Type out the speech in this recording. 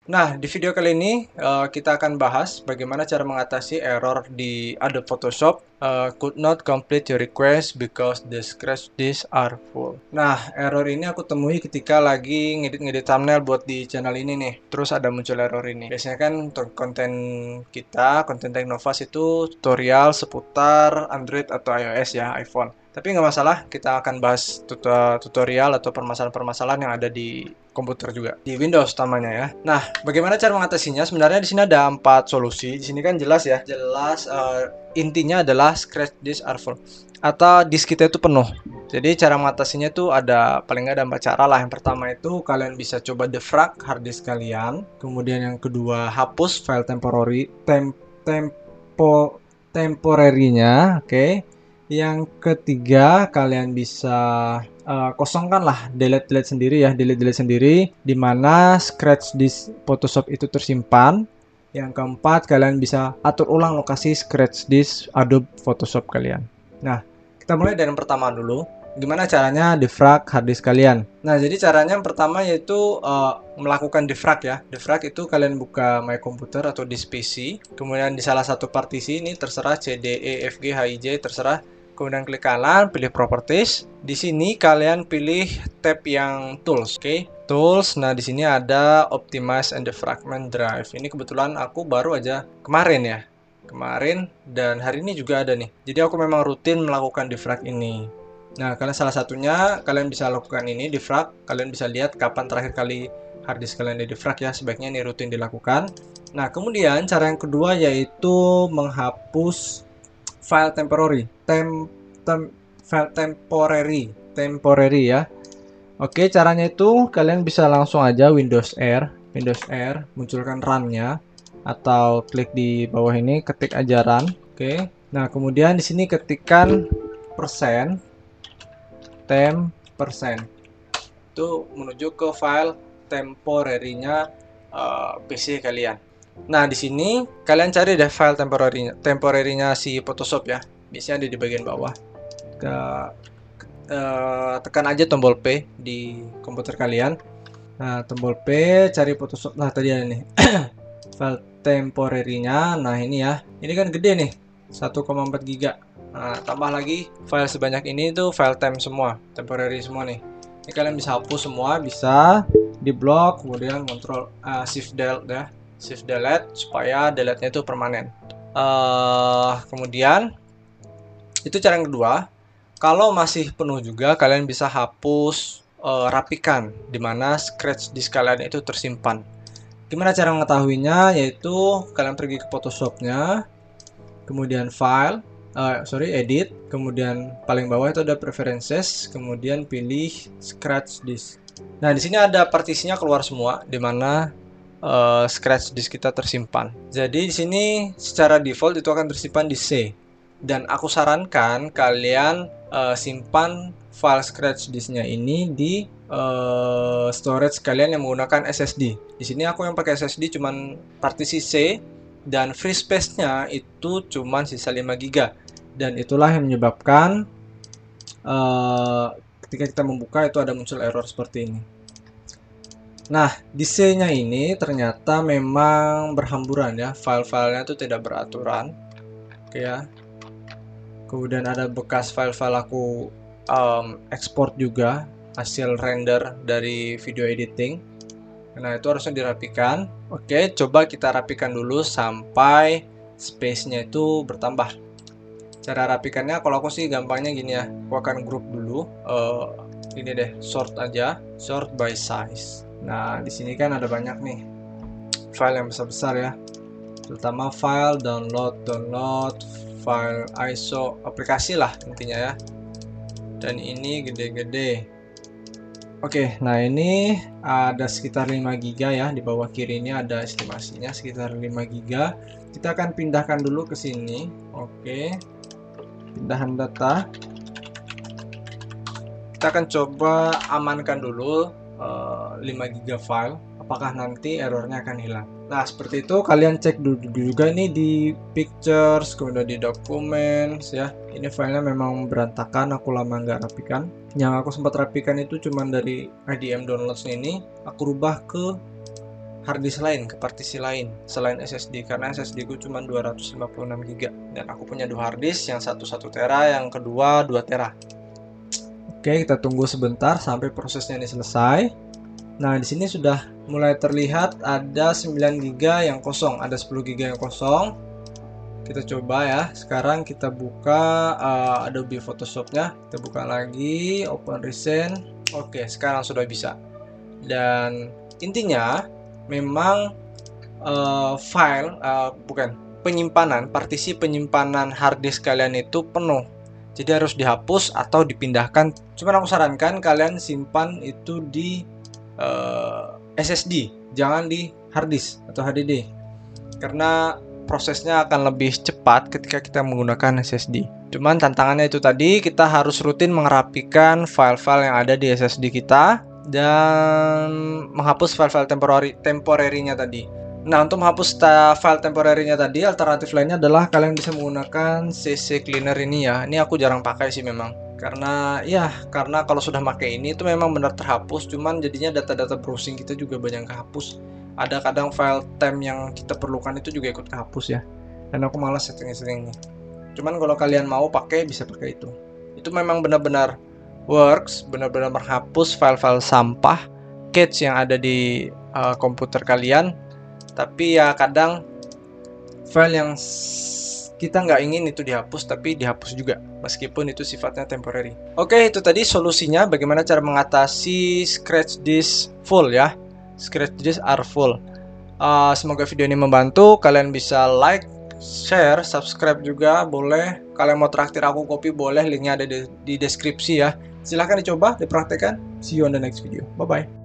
Nah, di video kali ini kita akan bahas bagaimana cara mengatasi error di Adobe Photoshop could not complete your request because the scratch disk are full. Nah, error ini aku temui ketika lagi ngedit-ngedit thumbnail buat di channel ini nih. Terus ada muncul error ini. Biasanya kan untuk konten kita, konten Teknovas itu tutorial seputar Android atau iOS ya, iPhone. Tapi nggak masalah, kita akan bahas tutorial atau permasalahan-permasalahan yang ada di komputer juga, di Windows utamanya ya. Nah, bagaimana cara mengatasinya? Sebenarnya di sini ada 4 solusi. Di sini kan jelas ya, jelas intinya adalah scratch disk are full atau disk kita itu penuh. Jadi cara mengatasinya itu ada paling nggak ada 4 cara lah. Yang pertama itu kalian bisa coba defrag hard disk kalian. Kemudian yang kedua hapus file temporary-nya, oke. Yang ketiga, kalian bisa kosongkan lah, delete sendiri, di mana scratch di Photoshop itu tersimpan. Yang keempat, kalian bisa atur ulang lokasi scratch disk Adobe Photoshop kalian. Nah, kita mulai dari yang pertama dulu. Gimana caranya defrag hard disk kalian? Nah, jadi caranya yang pertama yaitu melakukan defrag ya. Defrag itu kalian buka My Computer atau disk PC, kemudian di salah satu partisi ini terserah C, D, E, F, G, H, I, J, terserah. Kemudian klik kanan, pilih Properties. Di sini kalian pilih tab yang Tools, oke? Tools. Nah, di sini ada Optimize and Defragment Drive. Ini kebetulan aku baru aja kemarin ya. Kemarin dan hari ini juga ada nih. Jadi aku memang rutin melakukan defrag ini. Nah, kalian salah satunya kalian bisa lakukan ini defrag. Kalian bisa lihat kapan terakhir kali hard disk kalian di defrag ya. Sebaiknya ini rutin dilakukan. Nah, kemudian cara yang kedua yaitu menghapus file temporary. File temporary ya. Oke, caranya itu kalian bisa langsung aja Windows R, munculkan run-nya atau klik di bawah ini, ketik aja run. Oke. Nah, kemudian di sini ketikkan %, itu menuju ke file temporary-nya PC kalian. Nah, di sini kalian cari deh file temporary-nya si Photoshop ya. Biasanya ada di bagian bawah. Tekan aja tombol P di komputer kalian. Nah, tombol P, cari Photoshop. Nah, tadi ada nih file temporary-nya. Nah, ini ya. Ini kan gede nih, 1,4 GB. Nah, tambah lagi file sebanyak ini tuh file temp semua, temporary semua nih. Ini kalian bisa hapus semua, bisa di blok, kemudian kontrol shift delete ya, shift delete supaya delete-nya itu permanen. Kemudian itu cara yang kedua. Kalau masih penuh juga, kalian bisa hapus, rapikan di mana scratch disk kalian itu tersimpan. Gimana cara mengetahuinya? Yaitu kalian pergi ke Photoshop-nya, kemudian file, edit, kemudian paling bawah itu ada preferences, kemudian pilih scratch disk. Nah, di sini ada partisinya keluar semua, di mana scratch disk kita tersimpan. Jadi di sini secara default itu akan tersimpan di C. Dan aku sarankan kalian simpan file scratch disknya ini di storage kalian yang menggunakan SSD. Di sini aku yang pakai SSD cuman partisi C dan free space-nya itu cuman sisa 5 GB. Dan itulah yang menyebabkan ketika kita membuka itu ada muncul error seperti ini. Nah, di C-nya ini ternyata memang berhamburan ya, file-filenya itu tidak beraturan. Oke ya. Kemudian ada bekas file-file aku ekspor juga, hasil render dari video editing. Nah, itu harusnya dirapikan. Oke, coba kita rapikan dulu sampai space-nya itu bertambah. Cara rapikannya kalau aku sih gampangnya gini ya. Aku akan group dulu. Ini deh, sort aja, sort by size. Nah, di sini kan ada banyak nih file yang besar-besar ya. Terutama file download, file ISO aplikasi lah intinya ya. Dan ini gede-gede. Oke, nah ini ada sekitar 5 GB ya, di bawah kiri ini ada estimasinya sekitar 5 GB. Kita akan pindahkan dulu ke sini. Oke. Pindahan data. Kita akan coba amankan dulu 5 GB file. Apakah nanti errornya akan hilang. Nah, seperti itu kalian cek dulu juga ini di pictures, kemudian di documents ya. Ini filenya memang berantakan, aku lama nggak rapikan. Yang aku sempat rapikan itu cuman dari IDM downloads ini, aku rubah ke harddisk lain, ke partisi lain selain SSD, karena SSD ku cuma 256 GB dan aku punya dua harddisk, yang satu 1 tera, yang kedua 2 tera. Oke, kita tunggu sebentar sampai prosesnya ini selesai. Nah, di sini sudah mulai terlihat ada 9 GB yang kosong, ada 10 GB yang kosong. Kita coba ya. Sekarang kita buka Adobe Photoshop-nya. Kita buka lagi, open recent. Oke, sekarang sudah bisa. Dan intinya memang partisi penyimpanan harddisk kalian itu penuh. Jadi harus dihapus atau dipindahkan. Cuman aku sarankan kalian simpan itu di SSD, jangan di harddisk atau HDD, karena prosesnya akan lebih cepat ketika kita menggunakan SSD. Cuman tantangannya itu tadi, kita harus rutin mengerapikan file-file yang ada di SSD kita dan menghapus file-file temporary-nya tadi. Nah, untuk menghapus file temporary-nya tadi, alternatif lainnya adalah kalian bisa menggunakan CC Cleaner ini ya. Ini aku jarang pakai sih memang. Karena kalau sudah pakai ini itu memang benar terhapus, cuman jadinya data-data browsing kita juga banyak kehapus. Ada kadang file temp yang kita perlukan itu juga ikut kehapus ya. Dan aku malas setting-settingnya. Cuman kalau kalian mau pakai, bisa pakai itu. Itu memang benar-benar works, benar-benar menghapus file-file sampah, cache yang ada di komputer kalian. Tapi ya kadang file yang kita nggak ingin itu dihapus, tapi dihapus juga, meskipun itu sifatnya temporary. Oke, itu tadi solusinya bagaimana cara mengatasi scratch disk full ya. Scratch disk are full. Semoga video ini membantu. Kalian bisa like, share, subscribe juga boleh. Kalian mau traktir aku kopi boleh, linknya ada di deskripsi ya. Silahkan dicoba, dipraktekkan. See you on the next video. Bye bye.